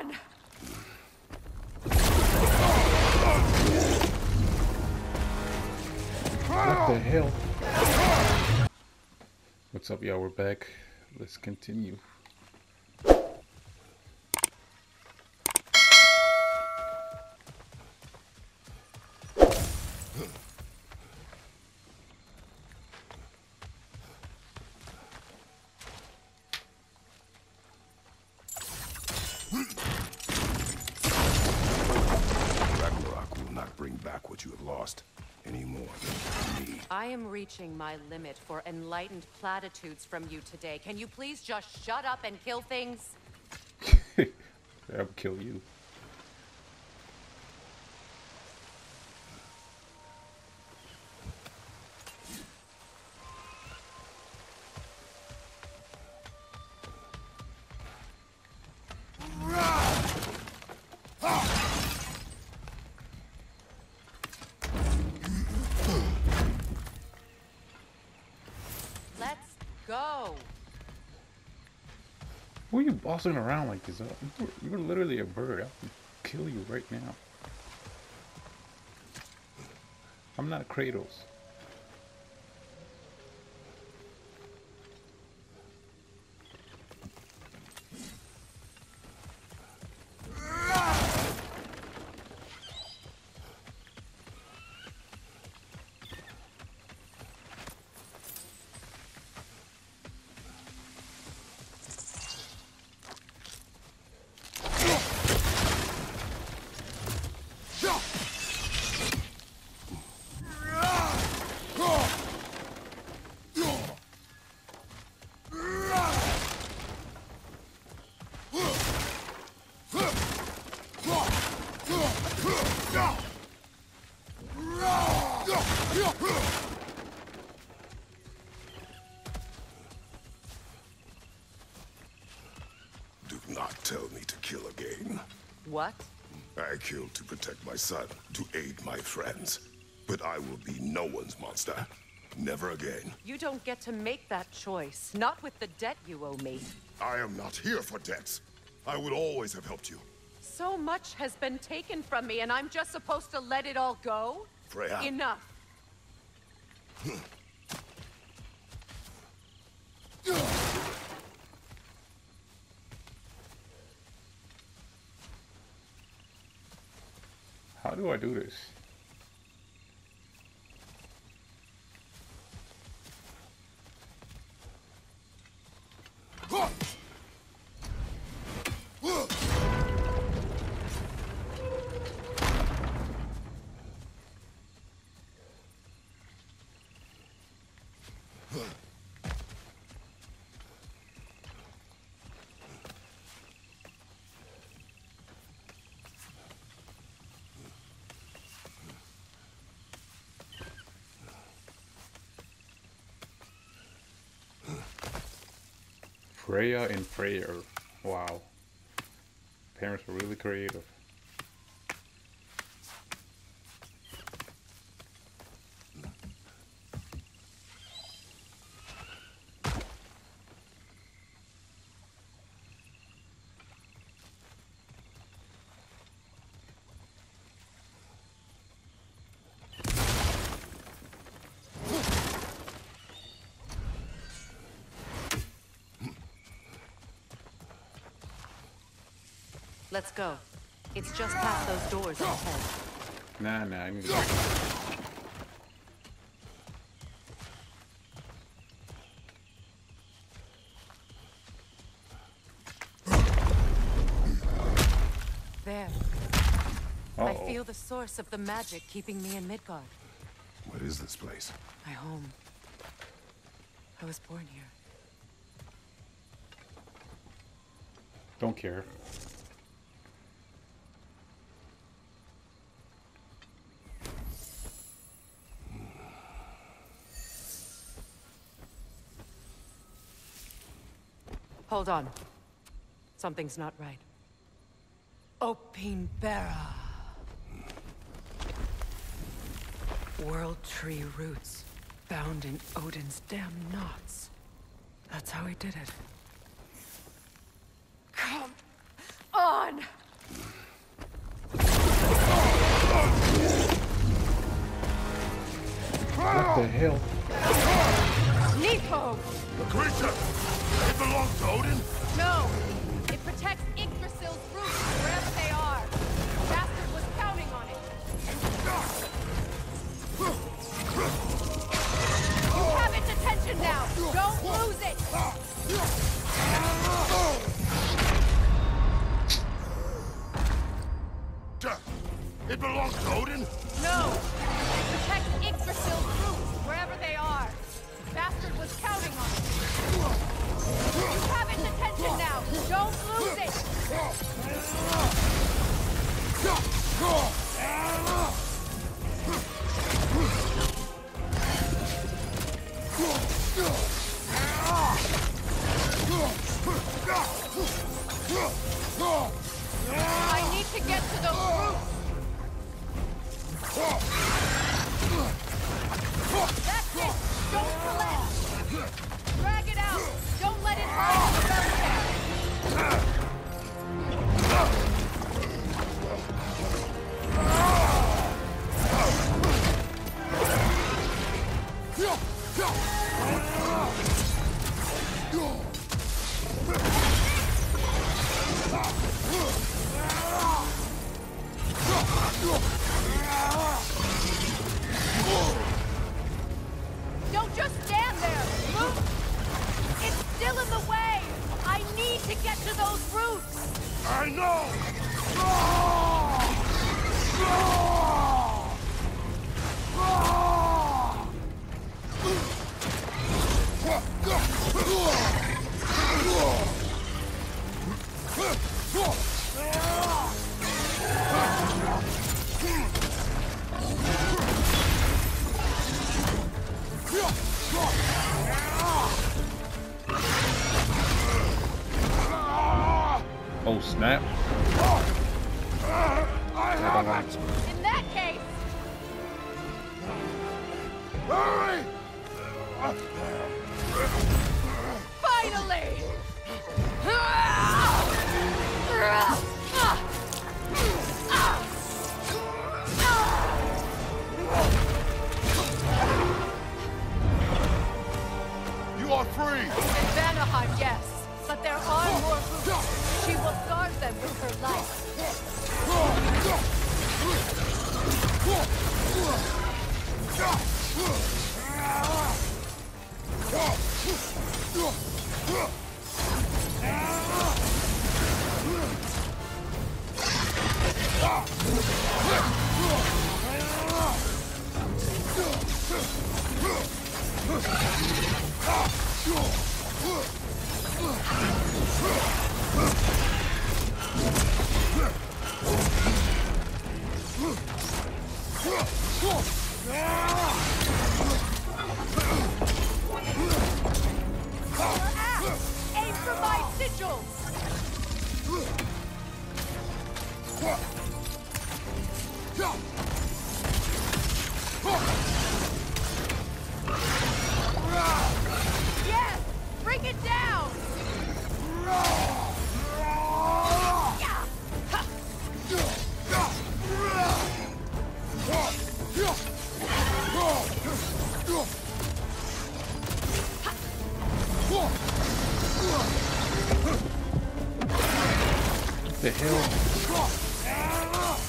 on! What the hell? What's up, y'all? We're back. Let's continue. Ragnarok will not bring back what you have lost any more than me. I am reaching my limit for enlightened platitudes from you today. Can you please just shut up and kill things? I'll kill you. Let's go. Who are you bossing around like this? You're literally a bird. I can kill you right now. I'm not Kratos. Do not tell me to kill again. What? I killed to protect my son, to aid my friends. But I will be no one's monster. Never again. You don't get to make that choice. Not with the debt you owe me. I am not here for debts. I would always have helped you. So much has been taken from me, and I'm just supposed to let it all go? Freya. Enough. How do I do this? Freya and Freyr. Wow. Parents were really creative. Let's go. It's just past those doors up ahead. Nah, I need to There. Uh-oh. I feel the source of the magic keeping me in Midgard. What is this place? My home. I was born here. Don't care. Hold on. Something's not right. Opinbera. World tree roots, bound in Odin's damn knots. That's how he did it. Come on! hell? Nepo! The creature! It belongs to Odin? No! It protects Yggdrasil's roots wherever they are. The bastard was counting on it. You have its attention now! Don't lose it! It belongs to Odin? No! It protects Yggdrasil's roots wherever they are. The bastard was counting on it. You have its attention now! Don't lose it! I need to get to those roots! That's it! Don't relent! Drag it out! Don't let it hide in the bell tab! Don't just stand there! Move! It's still in the way! I need to get to those roots! I know! Oh snap! I have it! In that case, Hurry! finally! You are free! In Vanaheim, yes. But there are more roots. She will guard them with her life. Aim for my sigils! Yes! Bring it down! What the hell?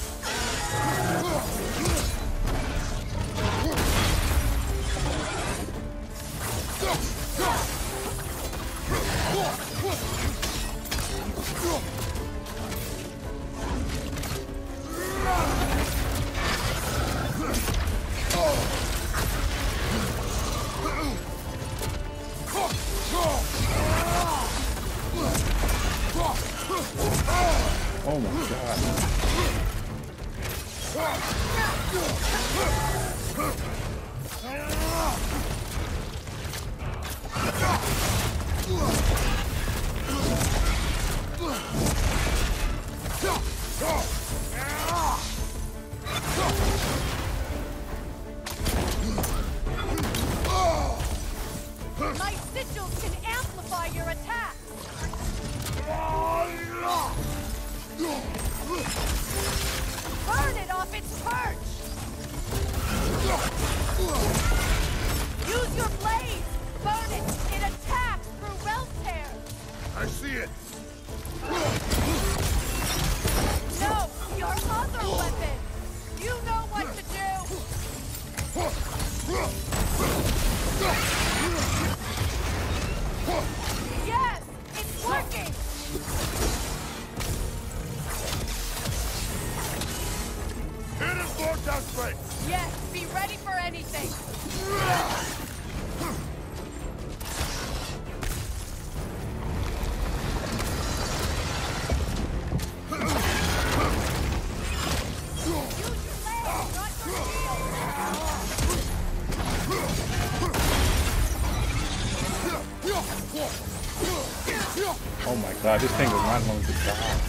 Oh my god. My sigils can amplify your attacks! Burn it off its perch! I see it. No! Your other weapon! You know what to do! Yes! It's working! Hit his vortex blade! Yes! Be ready for anything! Use your legs, not your shield! Oh my god, this thing is not going to die.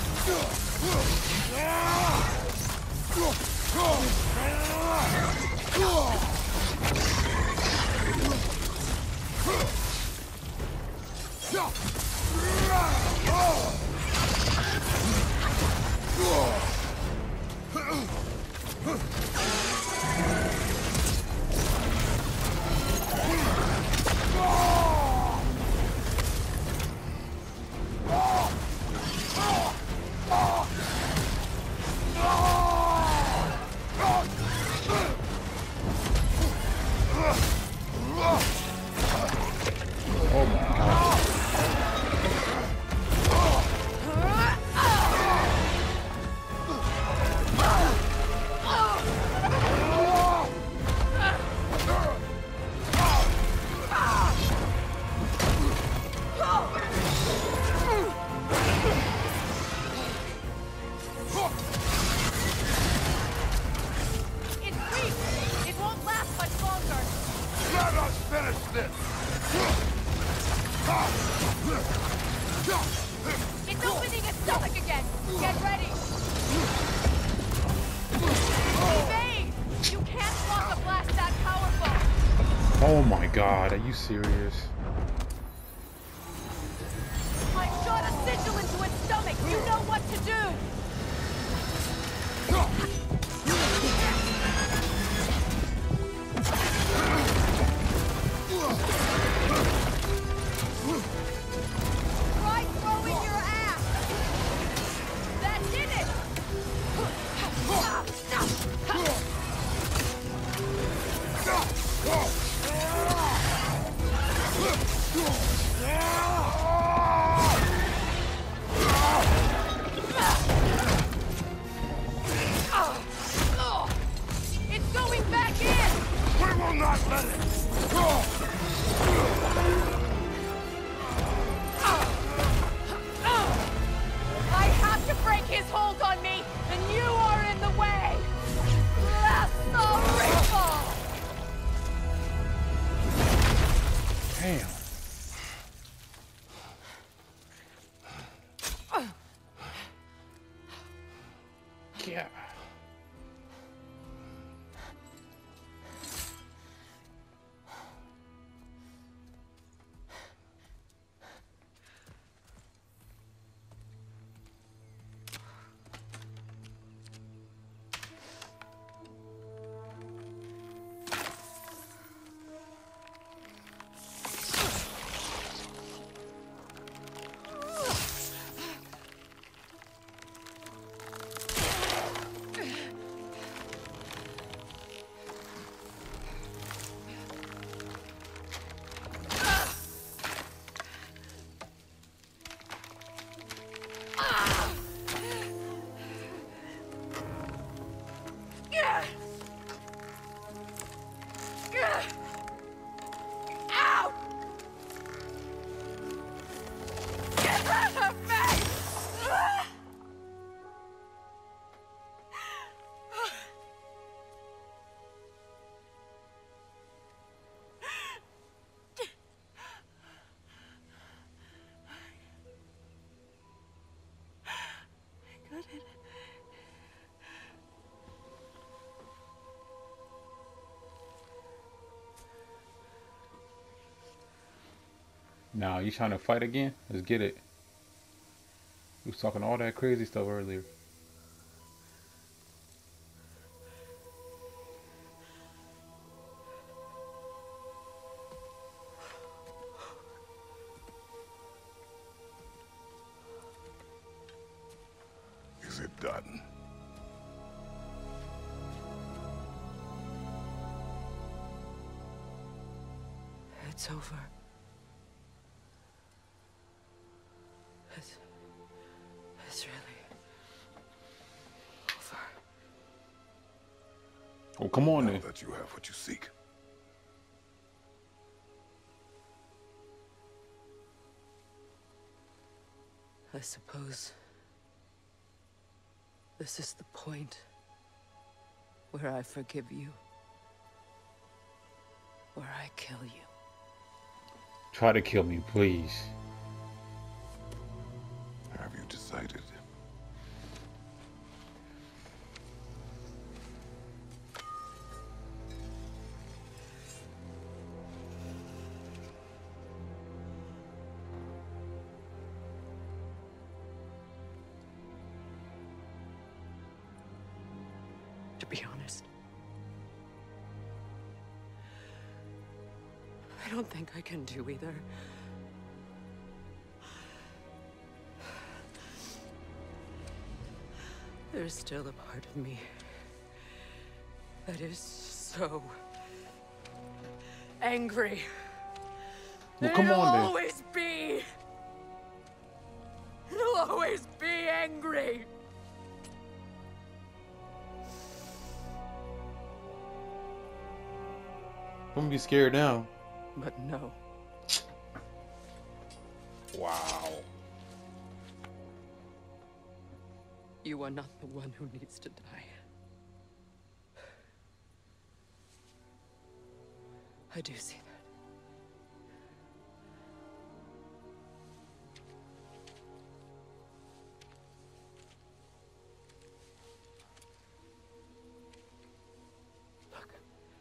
Oh my god. It's weak! It won't last much longer! Let us finish this! It's opening its stomach again! Get ready! Evade! You can't block a blast that powerful! Oh my god, are you serious? I shot a sigil into its stomach! You know what to do! Try throwing your ass! That did it! It's going back in! We will not let it! I have to break his hold on me, and you are in the way! Lasso Ripple! Damn. Yeah. Out! Get out of me! Now, you trying to fight again? Let's get it. We was talking all that crazy stuff earlier. son. It's over. It's really over. Oh, come on Now then. that you have what you seek. I suppose this is the point where I forgive you, where I kill you. Try to kill me, please. Have you decided? To be honest, I don't think I can do either. There's still a part of me that is so angry. Well, come on then. It'll always be angry. Don't be scared now. But no. Wow. You are not the one who needs to die. I do see that. Look.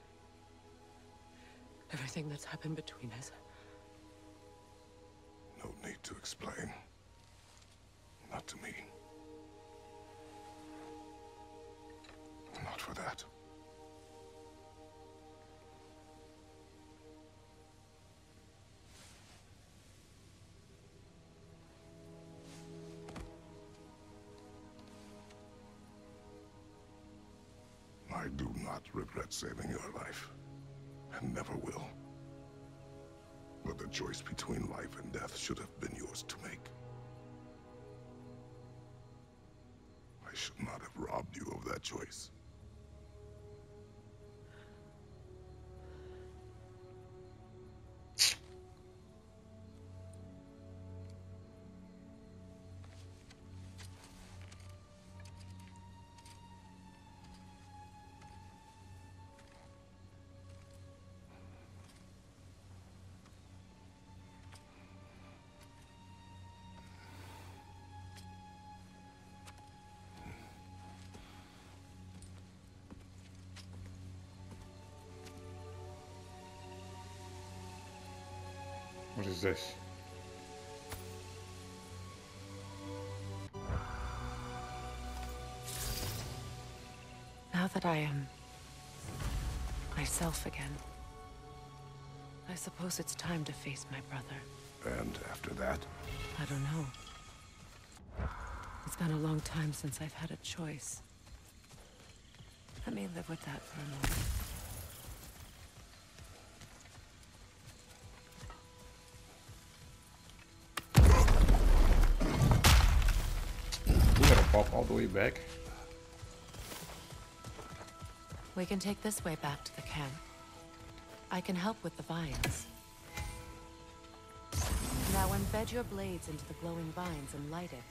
Everything that's happened between us. No need to explain. Not to me. Not for that. I do not regret saving your life, and never will. But the choice between life and death should have been yours to make. I should not have robbed you of that choice. What is this? Now that I am myself again, I suppose it's time to face my brother. And after that? I don't know. It's been a long time since I've had a choice. Let me live with that for a moment. We gotta pop all the way back. We can take this way back to the camp. I can help with the vines. Now embed your blades into the glowing vines and light it.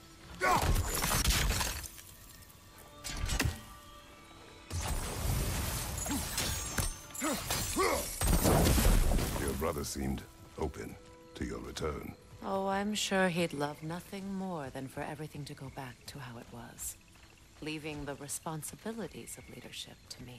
Your brother seemed open to your return. Oh, I'm sure he'd love nothing more than for everything to go back to how it was, leaving the responsibilities of leadership to me.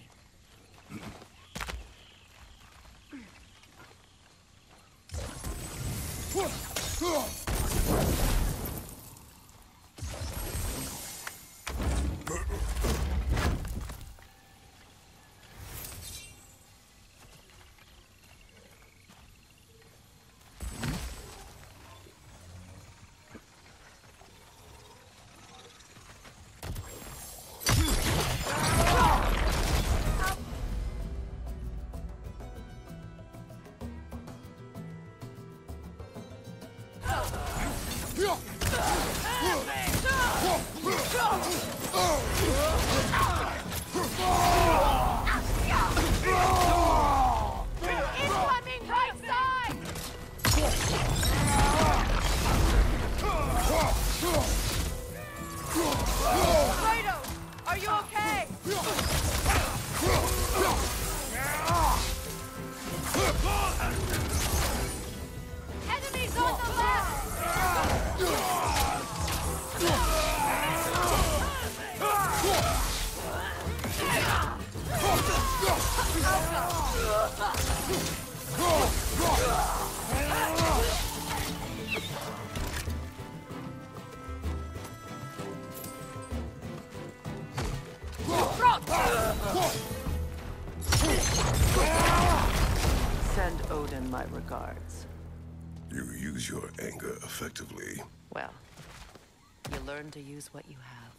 Send Odin my regards. You use your anger effectively. Well, you learn to use what you have.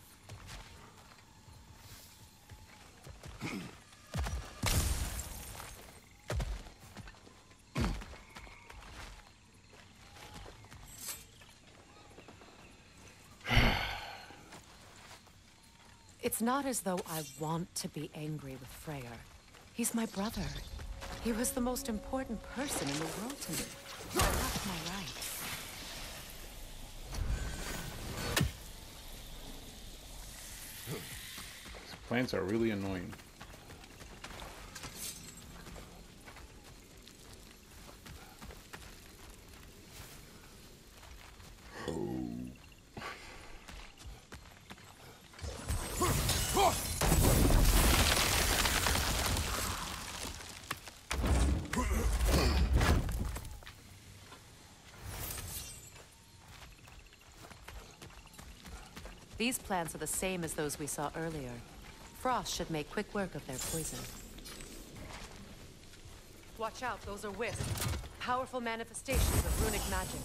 It's not as though I want to be angry with Freyr. He's my brother. He was the most important person in the world to me. I left my rights. These plants are really annoying. These plants are the same as those we saw earlier. Frost should make quick work of their poison. Watch out, those are wisps. Powerful manifestations of runic magic.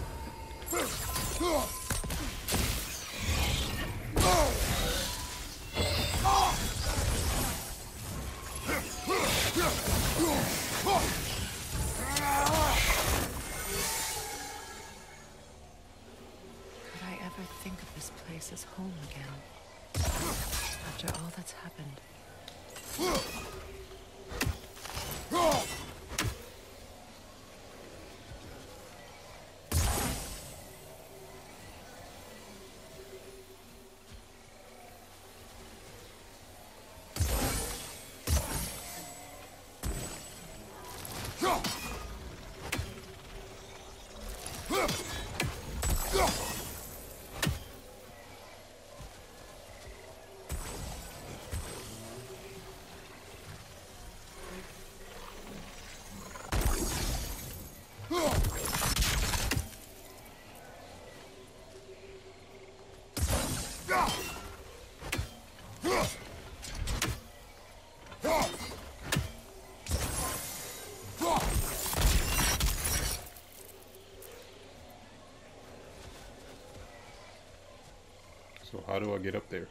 Could I ever think of this place as home again? After all that's happened. So how do I get up there?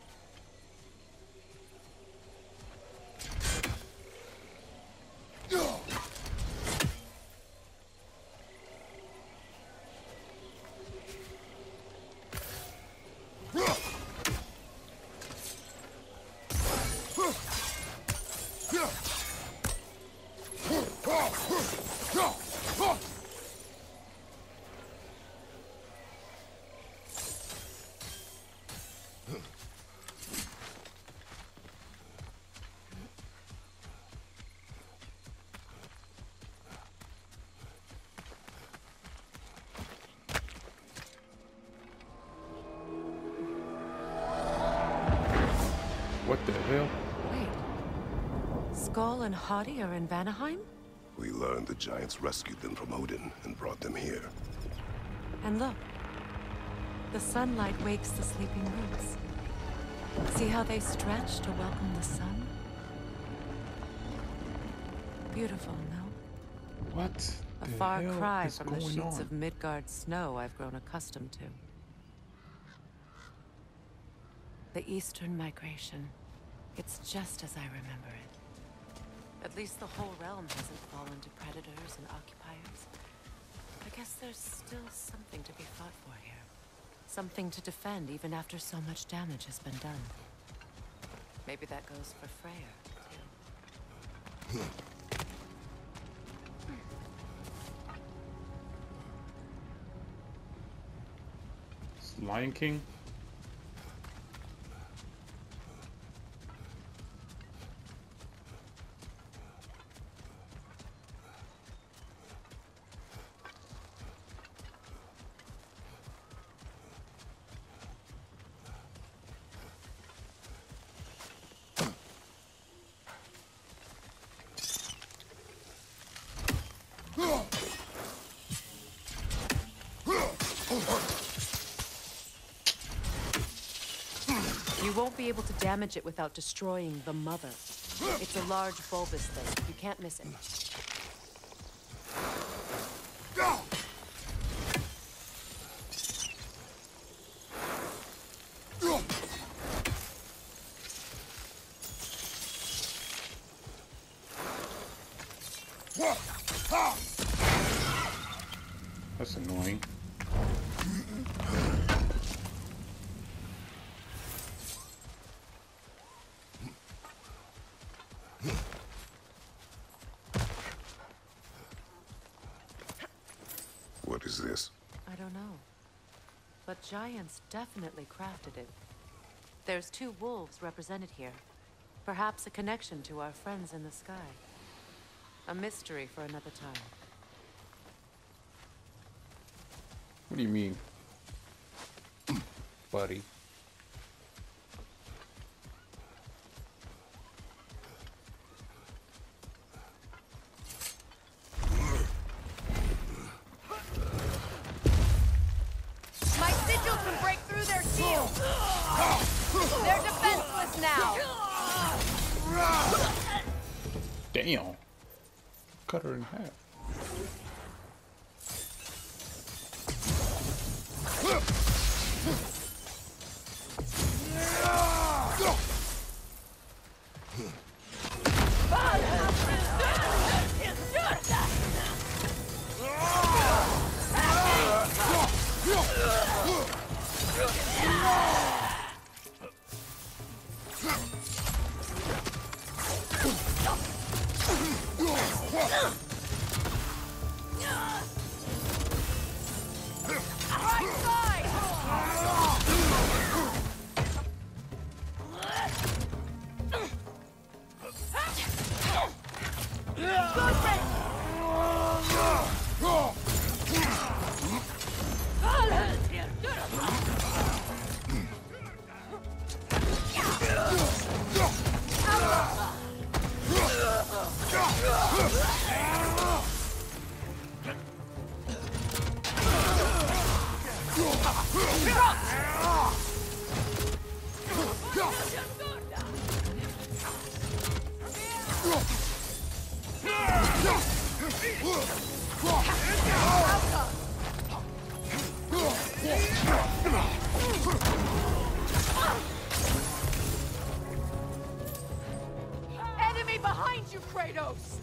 What the hell? Wait. Skull and Hati are in Vanaheim? We learned the giants rescued them from Odin and brought them here. And look. The sunlight wakes the sleeping roots. See how they stretch to welcome the sun? Beautiful, no? What? A the far hell cry is from the going sheets on? of Midgard snow I've grown accustomed to. The Eastern Migration. It's just as I remember it. At least the whole realm hasn't fallen to predators and occupiers. I guess there's still something to be fought for here. Something to defend even after so much damage has been done. Maybe that goes for Freyr, too. It's Lion King? You won't be able to damage it without destroying the mother. It's a large bulbous thing. You can't miss it. That's annoying. What is this? I don't know. But giants definitely crafted it. There's 2 wolves represented here. Perhaps a connection to our friends in the sky. A mystery for another time. What do you mean, buddy? My sigil can break through their shield! They're defenseless now! Damn. Cut her in half. Right side! Enemy behind you, Kratos!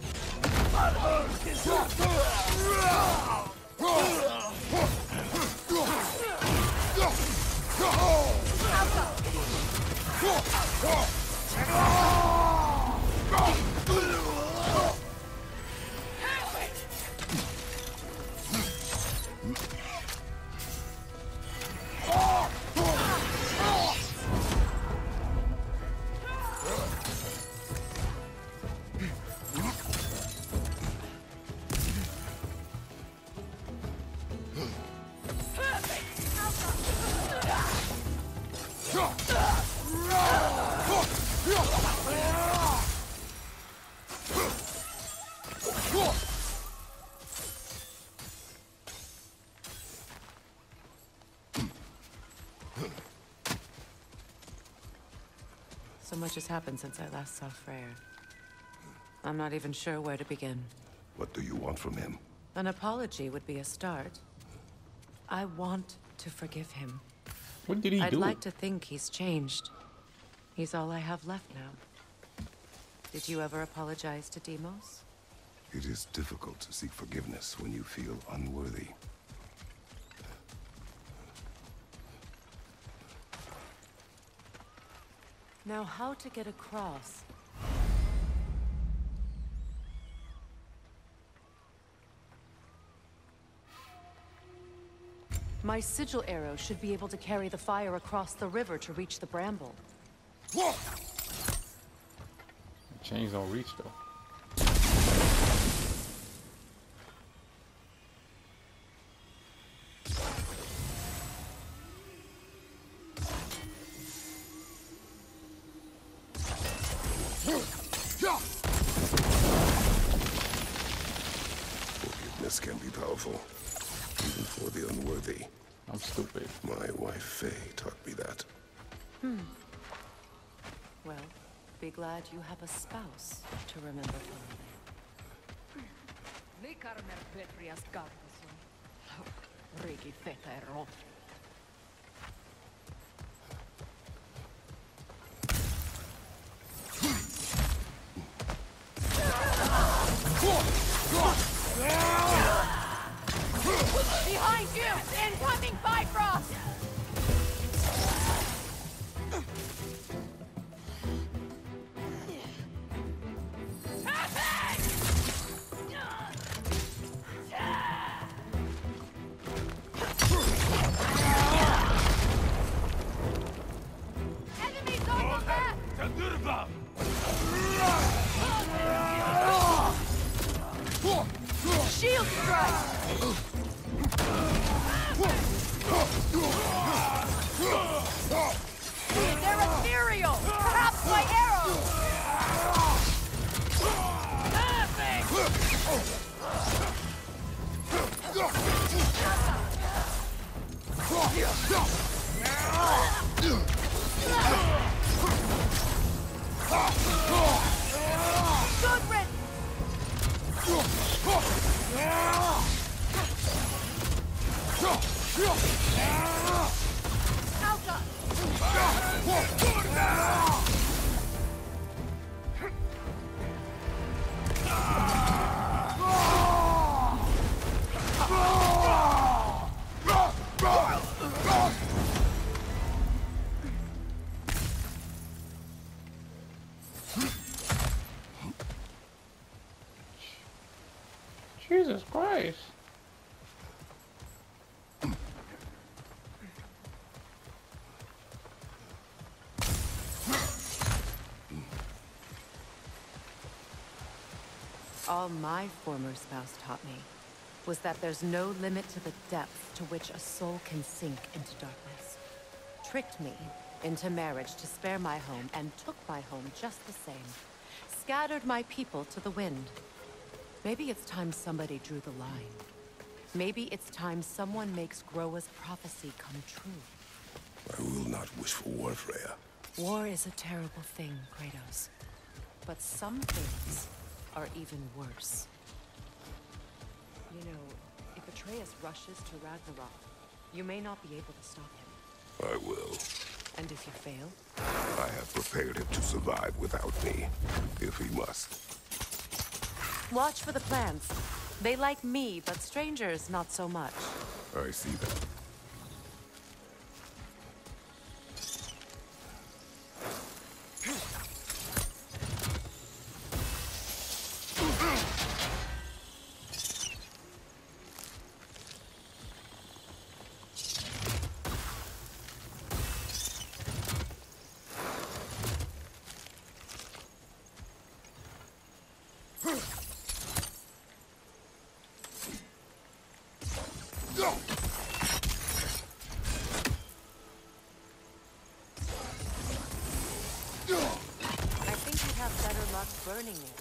So much has happened since I last saw Freyr. I'm not even sure where to begin. What do you want from him? An apology would be a start. I want to forgive him. What did he I'd do? like to think he's changed. He's all I have left now. Did you ever apologize to Deimos? It is difficult to seek forgiveness when you feel unworthy. Now, how to get across? My sigil arrow should be able to carry the fire across the river to reach the bramble. The chains don't reach though. Forgiveness can be powerful, even for the unworthy. I'm stupid. My wife Faye taught me that. Well, be glad you have a spouse to remember fondly. Behind you! Incoming Bifrost! Enemies on the left! Shield strike! They're ethereal! Perhaps my arrows! Good riddance! Alta! Jesus Christ. All my former spouse taught me was that there's no limit to the depth to which a soul can sink into darkness. Tricked me into marriage to spare my home and took my home just the same. Scattered my people to the wind. Maybe it's time somebody drew the line. Maybe it's time someone makes Groa's prophecy come true. I will not wish for war, Freya. War is a terrible thing, Kratos. But some things are even worse. You know, if Atreus rushes to Ragnarok, you may not be able to stop him. I will. And if you fail? I have prepared him to survive without me, if he must. Watch for the plants. They like me, but strangers not so much. I see that. I think you'd have better luck burning it.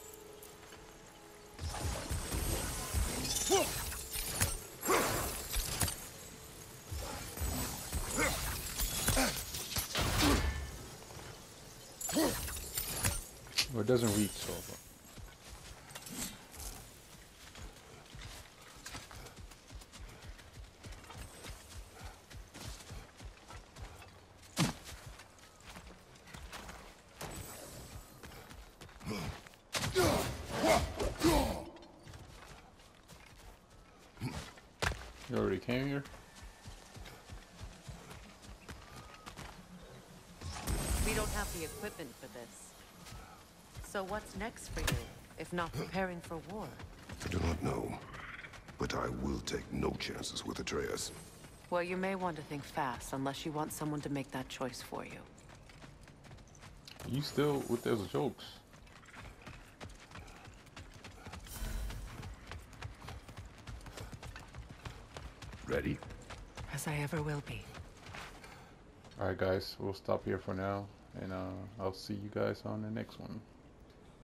Well, it doesn't reach, so. You already came here? We don't have the equipment for this. So what's next for you, if not preparing for war? I do not know, but I will take no chances with Atreus. Well, you may want to think fast, unless you want someone to make that choice for you. You still with those jokes? Ready? As I ever will be. Alright guys, we'll stop here for now, and I'll see you guys on the next one.